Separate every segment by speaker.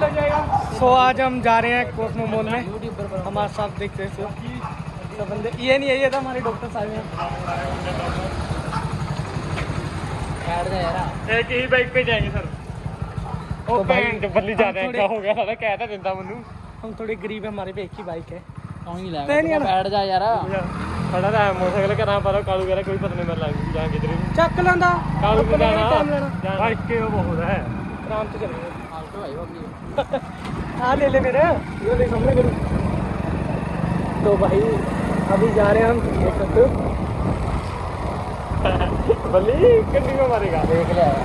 Speaker 1: लग जाएगा। सो आज हम जा रहे हैं कोस्मो मॉल में। हमारे साथ देखते हैं सब बंदे। ये नहीं है, ये था हमारे डॉक्टर साहब हैं। एक ही बाइक पे जाएंगे सर। तो भाई बल्ली जा रहे हैं, क्या हो गया था, कहता देता मनु। हम थोड़े गरीब है, हमारे पे एक ही बाइक है। बैठ जा यार, खड़ा रहा मोटरसाइकिल का नाम पता कालू कह रहा कोई पता नहीं मिल रहा जहाँ किधर चक लेंदा कालू को जाना बाइक के वो बहुत है आराम से चलेंगे। हाँ ले ले मेरे ये ले सामने करूँ। तो भाई अभी जा रहे हैं हम, देख सकते हो बल्ली कंडी में मारेगा देख ले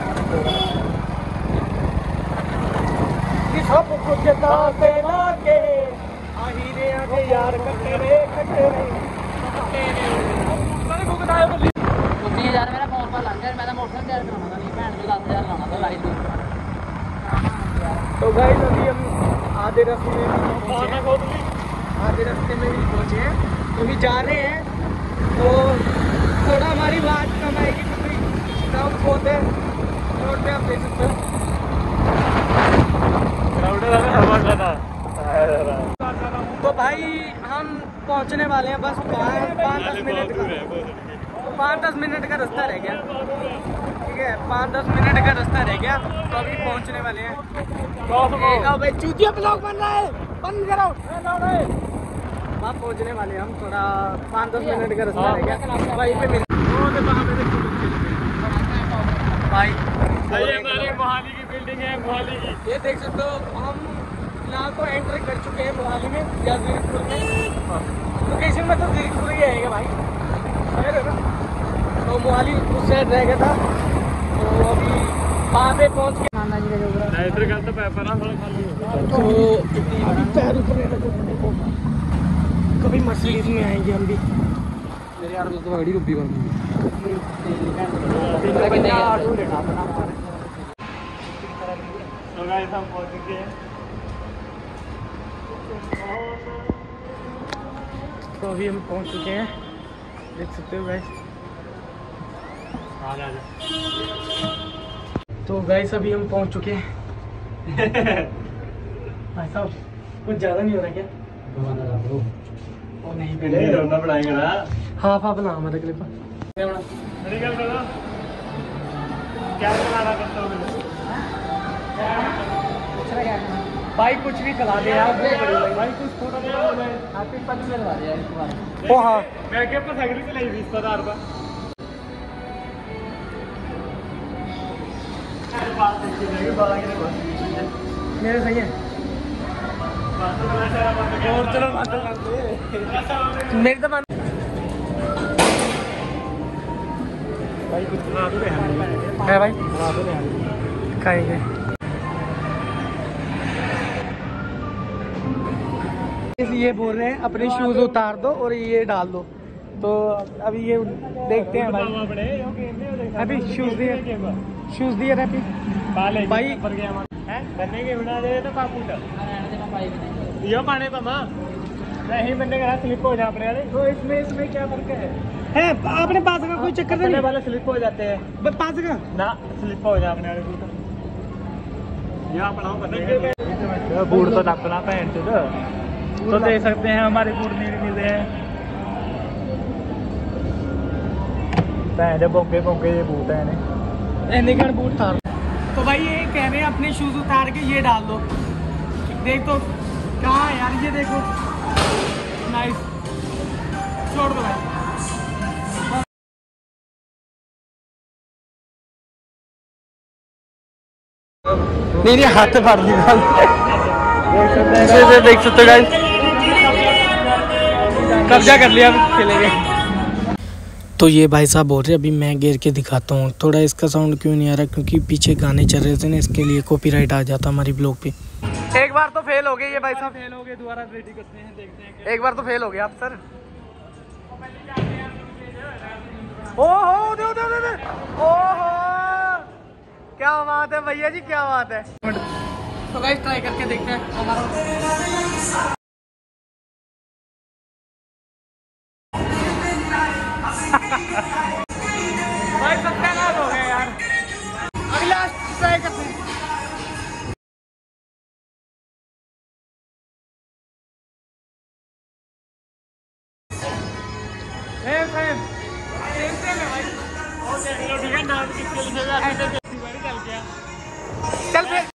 Speaker 1: सब कुछ दाते लाके आहीरे आके यार कट्टे रे मैंने को बताया बल्ली 30,000 मेरा फोन पर लग गया। मैं मोटरसाइकिल तैयार कराना था, नहीं भैन के 10,000 लाना था लाइट। तो गाइस अभी हम आधे रास्ते में भी पहुंचे हैं, तो अभी जा रहे हैं। तो थोड़ा हमारी बात कम आएगी क्योंकि ग्राउंड बहुत है रोड पे, आप देख सकते हो तो भाई हम पहुंचने वाले हैं, बस 5-10 मिनट का रास्ता रह गया। ठीक है, 5-10 मिनट का रास्ता रह गया, तो अभी पहुंचने वाले हैं। भाई चूतिया ब्लॉग बन रहा है, बंद करो। वहाँ पहुंचने वाले हैं हम, थोड़ा 5-10 मिनट का रास्ता रह गया। वहीं पे मिल भाई हमारे मोहाली की बिल्डिंग है, मोहाली की। ये देख सकते हो हम फिलहाल तो एंट्री कर चुके हैं मोहाली में या जीरकपुर में। लोकेशन में तो जीरकपुर ही आएगा भाई, है ना। तो मोहाली उस साइड रह गया था, तो अभी वहाँ पे पहुँच के खाना जी कभी मर्सिडीज में आएंगे हम भी। मेरे यार दोस्तों गाड़ी रुपी कर हम पहुँच चुके हैं। तो अभी हम पहुँच चुके हैं, देख सकते हो गाइस। तो गाइस अभी हम पहुँच चुके हैं। भाई साहब कुछ ज़्यादा नहीं हो रहा क्या? वो नहीं बनाएंगे ना, हाफ हाफ बना मतलब क्लिप। क्या भाई कुछ भी करा दे यार, भाई कुछ थोड़ा ओ हाँ मैं क्या अपना साइकिल चलाई 20,000 का। मेरे सही है और चलो मेरे तो भाई कुछ बना दो है भाई, बना दो खाएंगे। ये बोल रहे हैं अपने शूज उतार दो और ये डाल दो, तो अभी ये देखते हैं भाई। अभी शूज दिए अभी भाई बनने बना दे तो यो पाने पमा नहीं बनने का स्लिप हो जाए अपने। तो इसमें क्या फर्क है अपने पास का कोई चक्कर नहीं वाले स्लिप हो जाते हैं पास का ना स्लिप हो जाए अपने वाले बूट तो डकना पहन तो देख सकते हैं हमारे बूट नहीं मिल रहे हैं। पहन बोंगे बोंगे ये बूट है निकल बूट था। तो भाई ये कह रहे हैं अपने शूज उतार के ये डाल दो। देख तो कहाँ है यार, ये देखो नाइस, छोड़ दो भाई। नहीं हाथ फाड़ दिया देख सकते गाइस, कब्जा कर लिया, खेलेंगे। तो ये भाई साहब बोल रहे अभी मैं गिर के दिखाता हूँ। थोड़ा इसका साउंड क्यों नहीं आ रहा, क्योंकि पीछे गाने चल रहे थे ना, इसके लिए कॉपीराइट आ जाता हमारी ब्लॉग पे। एक बार तो फेल हो गए ये भाई साहब, फेल हो गए, दोबारा रेडी करते हैं, देखते हैं। एक बार तो फेल हो गए आप सर। ओहो दे दे दे ओहो क्या बात है भैया जी, क्या बात है। तो गाइस ट्राई करके देखते हैं हमारा भाई सत्यानाश हो गया यार। अगला ट्राई करते हैं। सेम सेम है भाई। और देख लो ठीक है नाम किसके लिखेगा ऐसे चल गया चल फिर।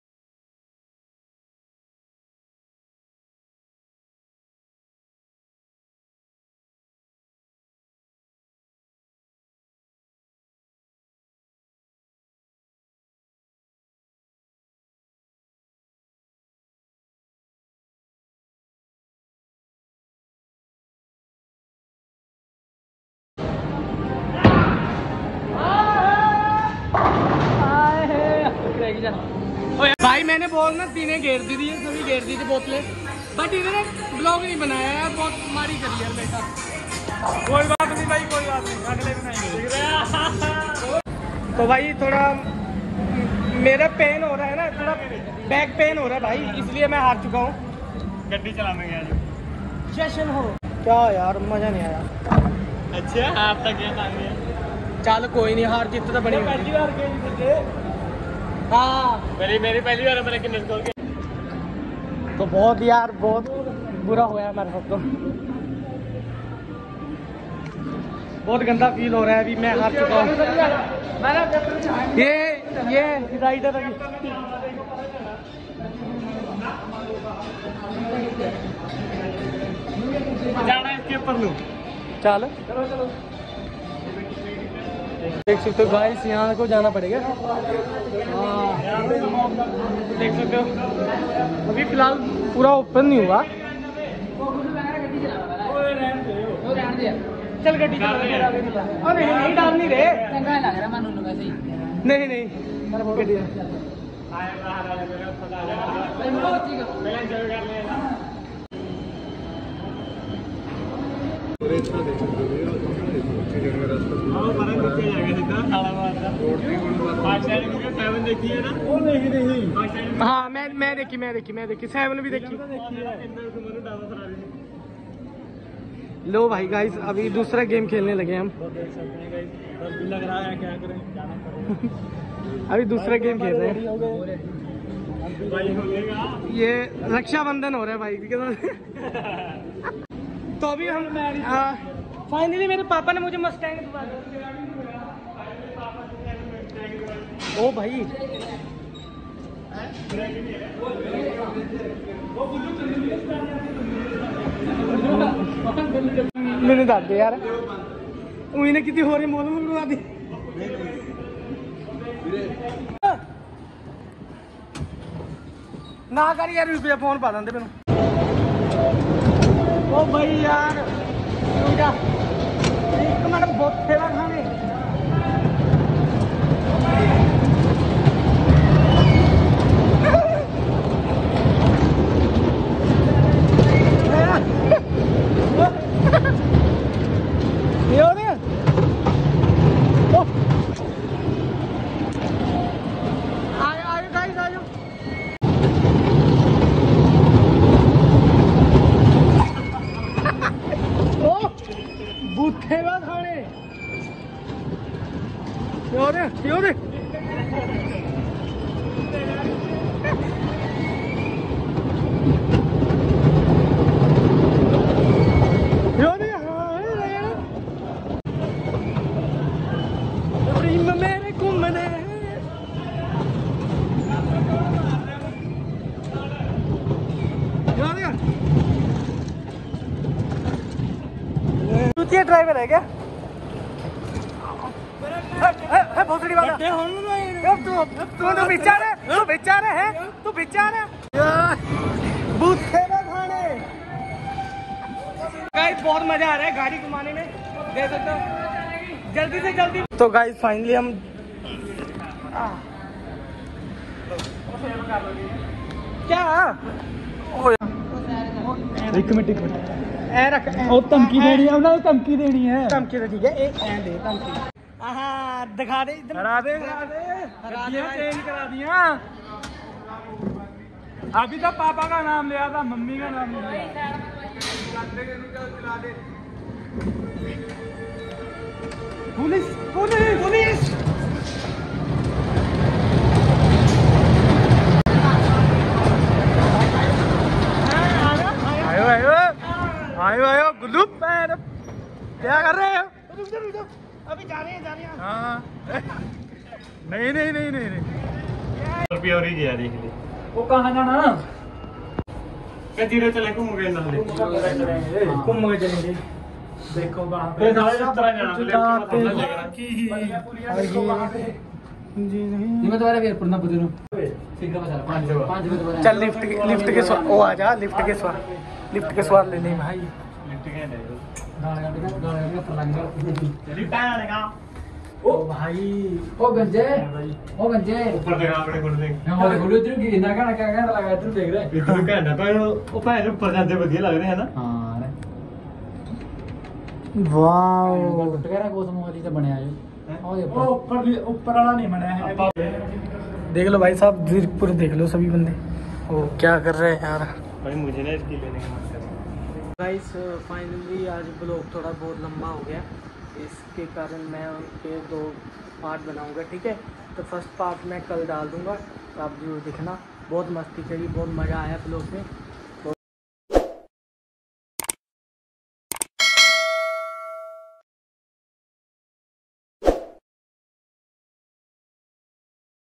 Speaker 1: भाई मैंने बॉल ना तीने घेर दी थी, सभी घेर दी थी बोतलें, बट इन्होंने ब्लॉग नहीं बनाया यार, बहुत मारी करी यार बेटा। कोई बात नहीं भाई, कोई बात नहीं, अगले बनाएंगे। तो भाई थोड़ा मेरा पेन हो रहा है ना, थोड़ा बैक पेन हो रहा है भाई, इसलिए मैं हार चुका हूँ। गड्डी चलाने गया जो जश्न हो क्या यार, मजा नहीं आया। अच्छा आप तक चल कोई नहीं, हार जीत तो बड़ी पहली बार खेली। हाँ मेरी पहली बार मैंने कितने स्कोर किया। तो बहुत यार बहुत बुरा हुआ है हमारे साथ, तो बहुत गंदा फील हो रहा है। अभी मैं हार चुका हूँ। ये राइडर अभी जाना है इसके ऊपर लूँ। चलो चलो चलो देख सकते हो गाइस, यहाँ को जाना पड़ेगा। हाँ देख सकते हो अभी फिलहाल पूरा ओपन नहीं हुआ। चल गड्डी नहीं डाल नहीं रहे, नहीं नहीं गड्डी हाँ मैं देखी 7 भी देखी। लो भाई गाइस अभी दूसरा गेम खेलने लगे हम। लग रहा है क्या करें अभी दूसरा गेम खेल रहे हैं। ये रक्षाबंधन हो रहा है भाई के तो अभी हम फाइनली मेरे पापा ने मुझे मस्टैंग दिलवा दिया। ओ भाई मैंने डाल दिया यार, उन्हें कितनी हो रही मोल में करवा दी। ना कर यार रुपया फोन पा देंगे मैनू। ओ भाई यार एक मिनट बहुत सेवा खाने ड्राइवर है क्या? भोसड़ी वाला तू बेचारा है गाइस बहुत मजा आ रहा है गाड़ी घुमाने में, देख सकते हो। जल्दी से जल्दी तो गाइस फाइनली हम क्या एक मिनट और धमकी देनी है उन्हें, धमकी देनी है, धमकी तो ठीक है एक दे धमकी। हाँ दिखा दे इधर, हरा दे चेंज करा दिया। अभी तो पापा का नाम लिया था, मम्मी का नाम नहीं लिया। पुलिस पुलिस पुलिस आयो गुल्लू पैर क्या कर रहे हो? अभी जा रहे हैं
Speaker 2: हाँ नहीं
Speaker 1: रुपया और ही गया देख ले
Speaker 3: वो कहाँ जाना
Speaker 1: जीरो चले घूम गए नाले
Speaker 3: घूम के चलेंगे देखो वहाँ पे
Speaker 1: नाले जिस तरह जाना
Speaker 3: जी नहीं मैं तुम्हारे वेर पढ़ना पड़े ना शीघ्र बचा 5 बजे
Speaker 2: चल लिफ्ट के स्वाद ओ आ जा लिफ्ट के स्वाद ले ले भाई
Speaker 3: ओ भाई ओ गंजे
Speaker 1: ऊपर देखा अपने गुड़ देख
Speaker 3: हमारे गुड़ इधर की ना क्या लगा इधर देख रहे
Speaker 1: इधर कहना पर वो पैर ऊपर जाते बढ़िया लग रहे हैं ना
Speaker 3: हां
Speaker 2: वाओ
Speaker 3: टुकड़ा कोसम वाली से बने आए
Speaker 2: ओ ऊपर वाला नहीं बना है देख लो भाई साहब पूरे देख लो सभी बंदे ओ क्या कर रहे हैं यार
Speaker 1: भाई मुझे ना इसकी लेने का मन कर रहा है
Speaker 2: गाइस फाइनली आज ब्लॉग थोड़ा बहुत लंबा हो गया इसके कारण मैं उनके 2 पार्ट बनाऊंगा ठीक है तो फर्स्ट पार्ट मैं कल डाल दूंगा तो आप जरूर देखना बहुत मस्ती करी बहुत मज़ा आया ब्लॉग में